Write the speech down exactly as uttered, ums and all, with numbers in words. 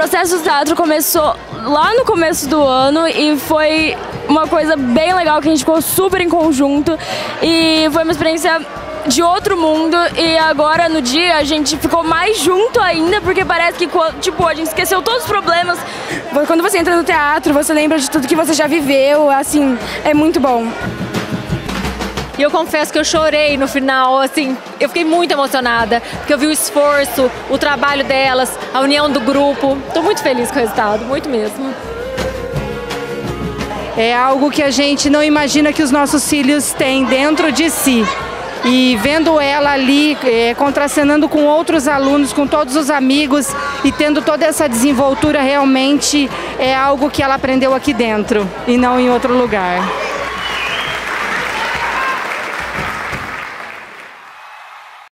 processo do teatro começou lá no começo do ano e foi uma coisa bem legal que a gente ficou super em conjunto e foi uma experiência de outro mundo e agora no dia a gente ficou mais junto ainda porque parece que tipo, a gente esqueceu todos os problemas. Quando você entra no teatro, você lembra de tudo que você já viveu, assim, é muito bom. E eu confesso que eu chorei no final, assim, eu fiquei muito emocionada, porque eu vi o esforço, o trabalho delas, a união do grupo. Estou muito feliz com o resultado, muito mesmo. É algo que a gente não imagina que os nossos filhos têm dentro de si. E vendo ela ali, é, contracenando com outros alunos, com todos os amigos e tendo toda essa desenvoltura, realmente é algo que ela aprendeu aqui dentro e não em outro lugar.